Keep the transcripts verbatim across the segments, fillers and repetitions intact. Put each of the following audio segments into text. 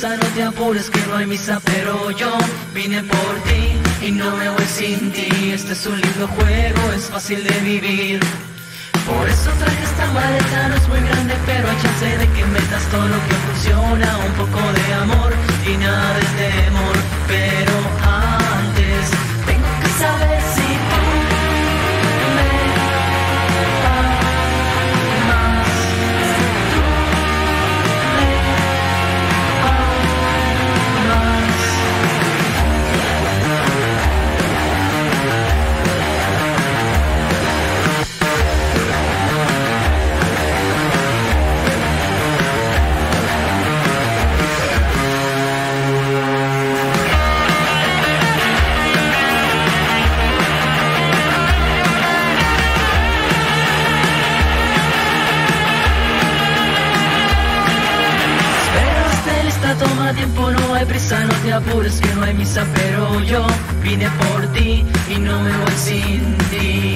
prisa, no te apures que no hay misa, pero yo vine por ti y no me voy sin ti. Este es un lindo juego, es fácil de vivir. Por eso traje esta maleta, no es muy grande, pero hay chance de que metas todo lo que funciona. Un poco de amor y nada de temor. Pero antes tengo que saber si tú me amas. Si tú me amas. Toma tiempo, no hay prisa, no te apures que no hay misa, pero yo vine por ti y no me voy sin ti.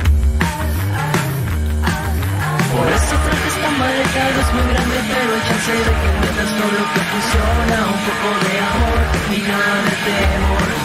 Por eso traje esta maleta, no es muy grande, pero hay chance de que metas todo lo que funciona. Un poco de amor y nada de temor.